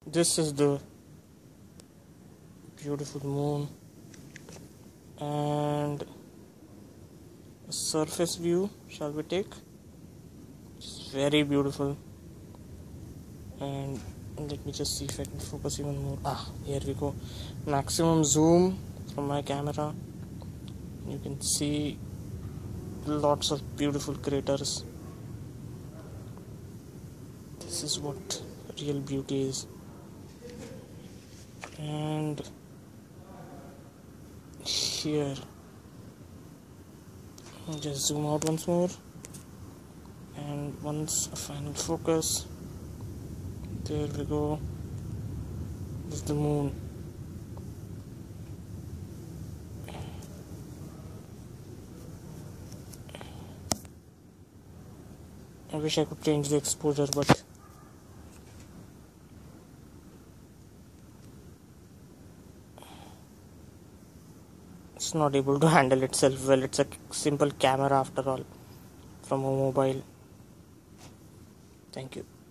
This is the beautiful moon and a surface view shall we take. It's very beautiful, and let me just see if I can focus even more. Here we go. Maximum zoom from my camera. You can see lots of beautiful craters. This is what real beauty is. And here, I'll just zoom out once more, and once a final focus. There we go. This is the moon. I wish I could change the exposure, but it's not able to handle itself well. It's a simple camera after all, from a mobile. Thank you.